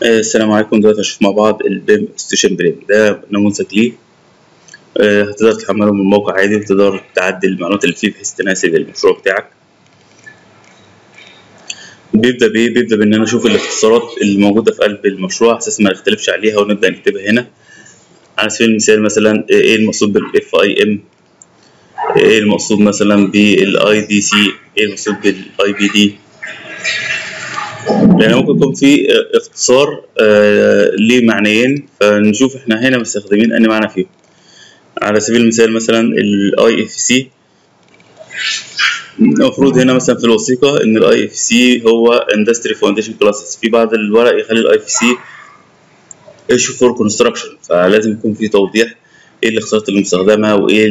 السلام عليكم. دلوقتي هنشوف مع بعض البيم ستيشن بريم ده نموذج ليه. هتقدر تحمله من الموقع عادي وتقدر تعدل المعلومات اللي فيه بحيث تناسب المشروع بتاعك. بيبدأ بإيه؟ بيبدأ بإن أنا أشوف الاختصارات اللي موجودة في قلب المشروع على أساس ما نختلفش عليها ونبدأ نكتبها هنا. على سبيل المثال مثلا إيه المقصود بالاف اي ام، إيه المقصود مثلا بالاي دي سي، إيه المقصود بالاي بي دي. لأن ممكن يكون في اختصار ليه معنيين، فنشوف احنا هنا مستخدمين أنهي معنى فيهم. على سبيل المثال مثلا الاي اف سي، المفروض هنا مثلا في الوثيقة إن الاي اف سي هو اندستري فاونديشن كلاسز. في بعض الورق يخلي الاي اف سي ايشو فور كونستراكشن، فلازم يكون في توضيح ايه الاختصارات اللي مستخدمة وايه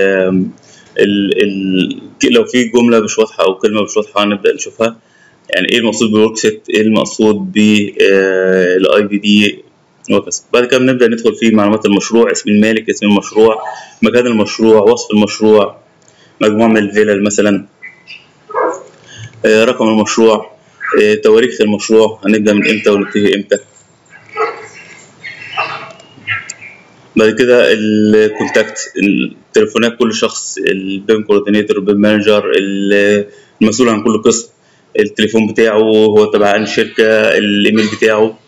لو في جملة مش واضحة أو كلمة مش واضحة نبدأ نشوفها. يعني ايه المقصود بالورك سيت، ايه المقصود بالاي بي دي وهكذا. بعد كده بنبدأ ندخل في معلومات المشروع، اسم المالك، اسم المشروع، مكان المشروع، وصف المشروع، مجموعة من الفيلل مثلا، رقم المشروع، تواريخ المشروع، هنبدأ من امتى وننتهي امتى. بعد كده الكونتاكت، التليفونات كل شخص، البيم كوردينيتور، البيم مانجر، المسؤول عن كل قسم، التليفون بتاعه هو تبع الشركة، الايميل بتاعه.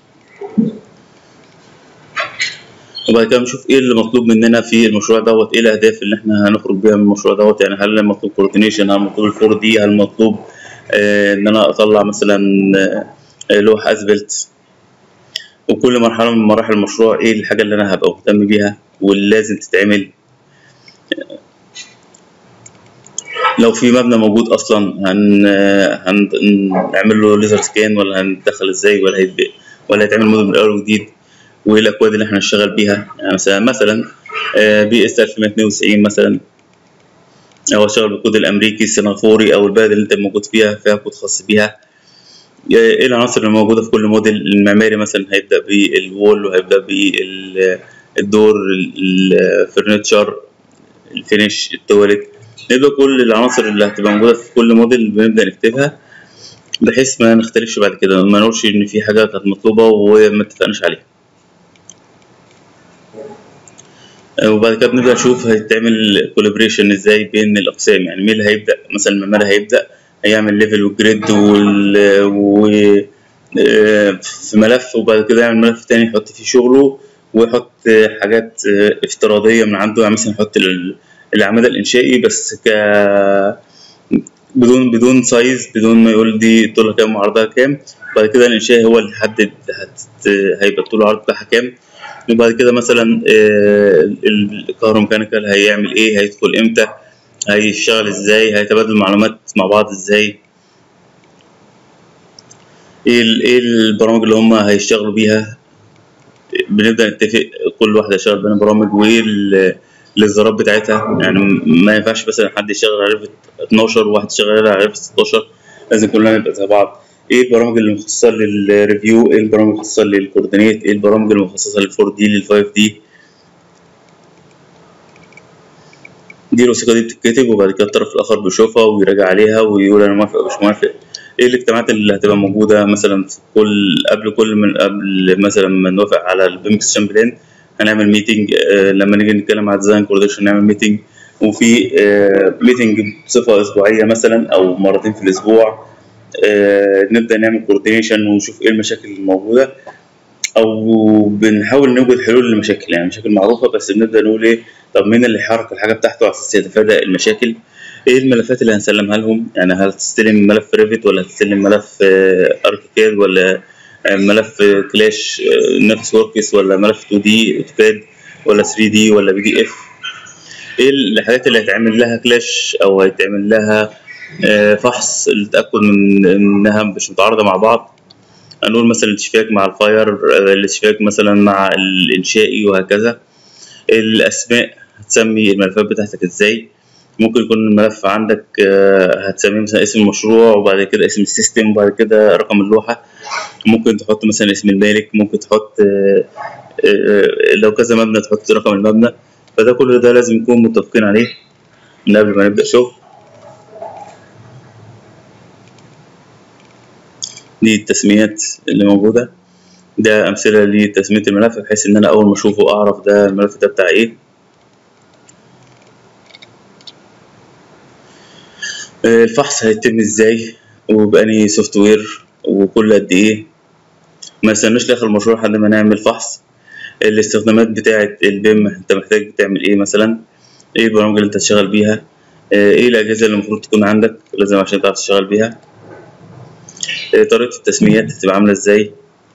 وبعد كده نشوف ايه اللي مطلوب مننا في المشروع دوت، ايه الاهداف اللي احنا هنخرج بيها من المشروع دوت. يعني هل مطلوب كوردينيشن، هل مطلوب الفور دي، هل مطلوب ان انا اطلع مثلا لوح اسفلت. وكل مرحله من مراحل المشروع ايه الحاجه اللي انا هبقى مهتم بيها واللي لازم تتعمل. لو في مبنى موجود اصلا هنعمل له ليزر سكان، ولا هندخل ازاي، ولا هيتعمل موديل من الاول وجديد، وايه الاكواد اللي احنا هنشتغل بيها. يعني مثلا بي اس 1192 مثلا، او اشتغل بالكود الامريكي السنغافوري او البلد اللي انت موجود فيها كود خاص بيها. ايه العناصر اللي موجوده في كل موديل. المعماري مثلا هيبدا بالوول، وهيبدا بالدور، الفرنتشر، الفينش، التواليت. نبدا كل العناصر اللي هتبقى موجوده في كل موديل بنبدا نكتبها بحيث ما نختلفش بعد كده، ما نقولش ان في حاجه كانت مطلوبه وما اتفقناش عليها. وبعد كده بنبدأ نشوف هيتعمل كولابريشن ازاي بين الأقسام. يعني مين اللي هيبدأ، مثلا المعماري هيبدأ هيعمل ليفل وجريد في ملف، وبعد كده يعمل ملف تاني يحط فيه شغله ويحط حاجات افتراضية من عنده. يعني مثلا يحط الأعمدة الإنشائي بس بدون سايز، بدون ما يقول دي طولها كام وعرضها كام. بعد كده الإنشائي هو اللي يحدد هيبقى الطول والعرض بتاعها كام. وبعد كده مثلا الكهروميكانيكال هيعمل ايه، هيدخل امتى، هيشتغل ازاي، هيتبادل معلومات مع بعض ازاي، ايه البرامج اللي هم هيشتغلوا بيها. بنبدأ نتفق كل واحد هيشتغل بين برامج وايه الاصدارات بتاعتها. يعني ما ينفعش مثلا حد يشتغل على ريفت 12 وواحد يشتغل على ريفت 16، لازم كلنا نبقى زي بعض. ايه البرامج اللي مخصصه للريفيو، ايه البرامج المخصصه للكوردينيت، ايه البرامج المخصصه للفور دي، للفايف دي. دي الوثيقة دي بتتكتب وبعد كده الطرف الآخر بيشوفها ويراجع عليها ويقول أنا موافق أو مش موافق. إيه الاجتماعات اللي هتبقى موجودة مثلا في قبل مثلا ما نوافق على البيم ستيشن بلان هنعمل ميتنج. لما نيجي نتكلم على ديزاين كوردينيشن نعمل ميتنج، وفي ميتنج بصفة أسبوعية مثلا أو مرتين في الأسبوع. نبدأ نعمل كوردينيشن ونشوف إيه المشاكل الموجودة، او بنحاول نوجد حلول لمشاكل. يعني مشاكل معروفه بس بنبدا نقول ايه، طب مين اللي يحرك الحاجه بتاعته على اساس يتفادى المشاكل. ايه الملفات اللي هنسلمها لهم، يعني هل تستلم ملف ريفت ولا تستلم ملف اركيكاد، ولا ملف كلاش نفس وركس، ولا ملف 2 دي اوتوكاد، ولا 3 دي، ولا بي دي اف. ايه الحاجات اللي هيتعمل لها كلاش او هيتعمل لها فحص للتاكد من انها مش متعارضه مع بعض. هنقول مثلا الاشتباك مع الفاير، الاشتباك مثلا مع الانشائي، وهكذا. الاسماء هتسمي الملفات بتاعتك ازاي. ممكن يكون الملف عندك هتسميه مثلا اسم المشروع وبعد كده اسم السيستم وبعد كده رقم اللوحة. ممكن تحط مثلا اسم المالك، ممكن تحط لو كذا مبنى تحط رقم المبنى. فده كل ده لازم نكون متفقين عليه من قبل ما نبدأ شغل. دي التسميات اللي موجودة. ده امثله لتسميه الملف بحيث ان انا اول ما اشوفه اعرف ده الملف ده بتاع ايه. الفحص هيتم ازاي وبأني سوفت وير وكل قد ايه. ما نستناش لاخر المشروع لحد ما نعمل فحص. الاستخدامات بتاعه البيم انت محتاج تعمل ايه مثلا، ايه البرامج اللي انت تشتغل بيها، ايه الاجهزه اللي المفروض تكون عندك لازم عشان تعرف تشتغل بيها، طريقه التسميات هتبقى عامله ازاي.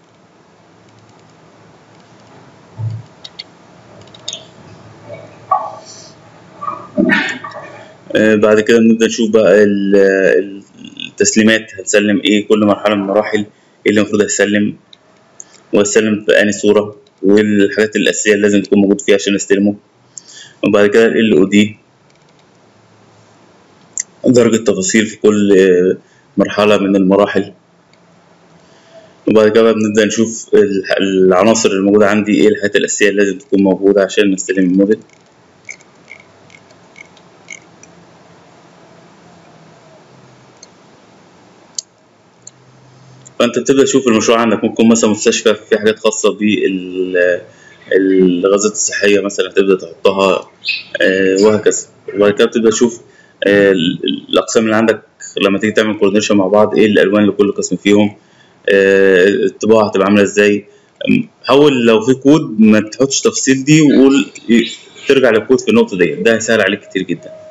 بعد كده نبدأ نشوف بقى التسليمات هتسلم ايه، كل مرحلة من المراحل ايه اللي المفروض هتسلم وهتسلم بأنهي صورة، والحاجات الأساسية اللي لازم تكون موجود فيها عشان نستلمه. وبعد كده ال LOD درجة تفاصيل في كل مرحلة من المراحل. وبعد كده بقى بنبدأ نشوف العناصر اللي موجودة عندي ايه الحاجات الأساسية اللي لازم تكون موجودة عشان نستلم الموديل. فانت بتبدا تشوف المشروع عندك ممكن مثلا مستشفى في حاجات خاصه بالغازات الصحيه مثلا تبدا تحطها، وهكذا. وبعد كده بتبدا تشوف الاقسام اللي عندك لما تيجي تعمل كوردينيشن مع بعض ايه الالوان لكل قسم فيهم، الطباعه هتبقى عامله ازاي. حاول لو في كود ما تحطش تفاصيل دي وقول ترجع للكود في النقطه دي، ده هيسهل عليك كتير جدا.